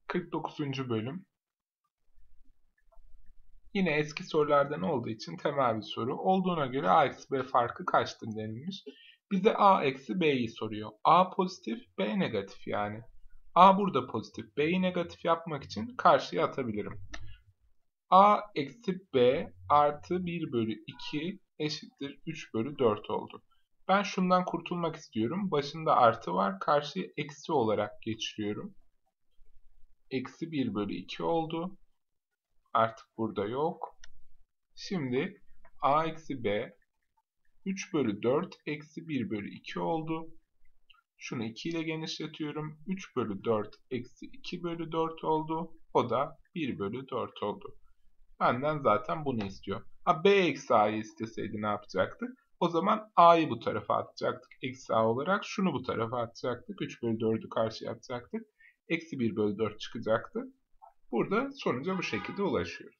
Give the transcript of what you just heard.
49. bölüm. Yine eski sorulardan olduğu için temel bir soru. Olduğuna göre a eksi b farkı kaçtır denilmiş. Bize a eksi b'yi soruyor. A pozitif, b negatif yani. A burada pozitif, b'yi negatif yapmak için karşıya atabilirim. A eksi b artı 1 bölü 2 eşittir 3 bölü 4 oldu. Ben şundan kurtulmak istiyorum. Başında artı var. Karşıya eksi olarak geçiriyorum. Eksi 1 bölü 2 oldu. Artık burada yok. Şimdi a eksi b 3 bölü 4 eksi 1 bölü 2 oldu. Şunu 2 ile genişletiyorum. 3 bölü 4 eksi 2 bölü 4 oldu. O da 1 bölü 4 oldu. Benden zaten bunu istiyor. B eksi a'yı isteseydi ne yapacaktık? O zaman a'yı bu tarafa atacaktık. Eksi a olarak şunu bu tarafa atacaktık. 3 bölü 4'ü karşıya atacaktık. Eksi 1 bölü 4 çıkacaktı. Burada sonuca bu şekilde ulaşıyoruz.